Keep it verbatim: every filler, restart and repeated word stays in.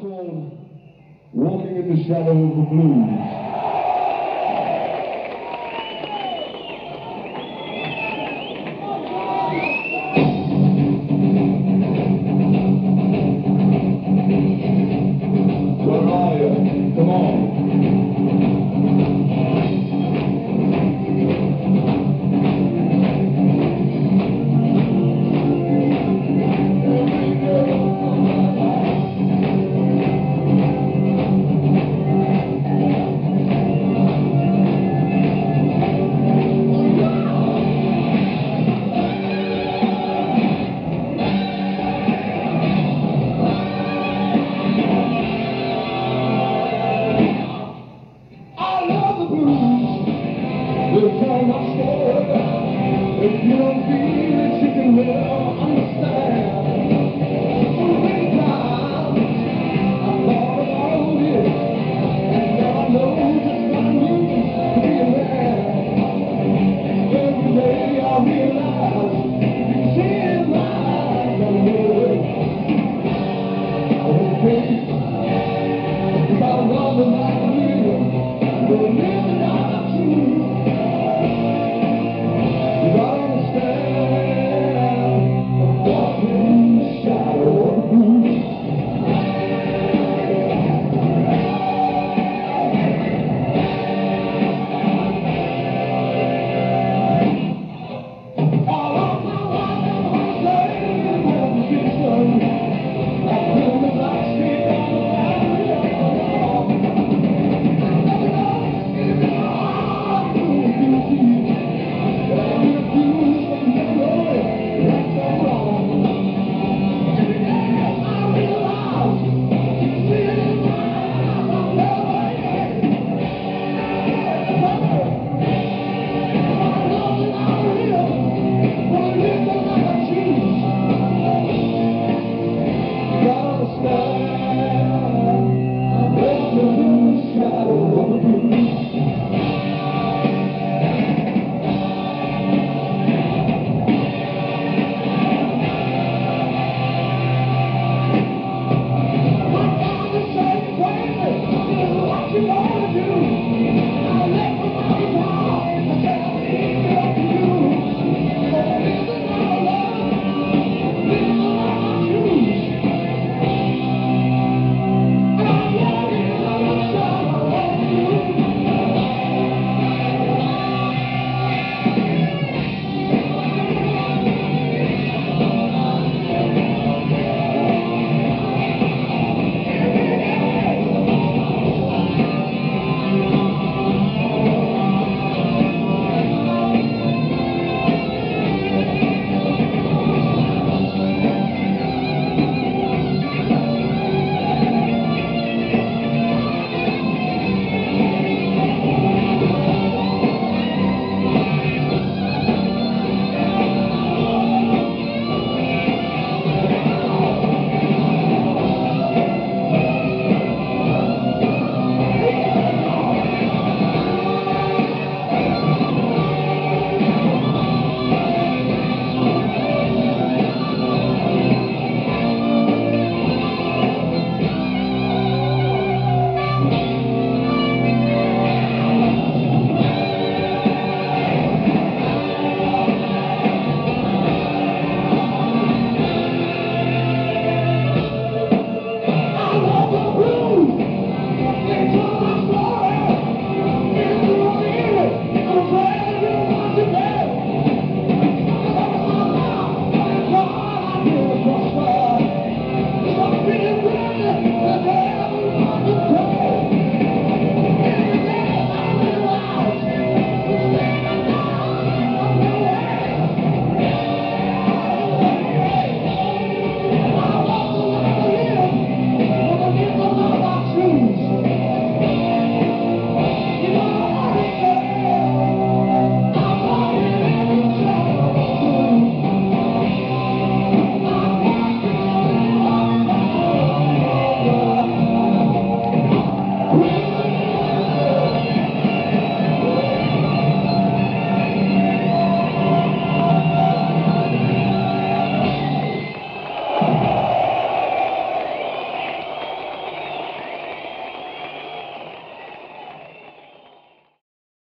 called Walking in the Shadow of the Blues. Come on. Tell my story. If you don't feel it, you can never understand. So many times I thought about it, and now I know just what it means to be a man. Every day I realize you see in my eyes, I know it. I won't pay.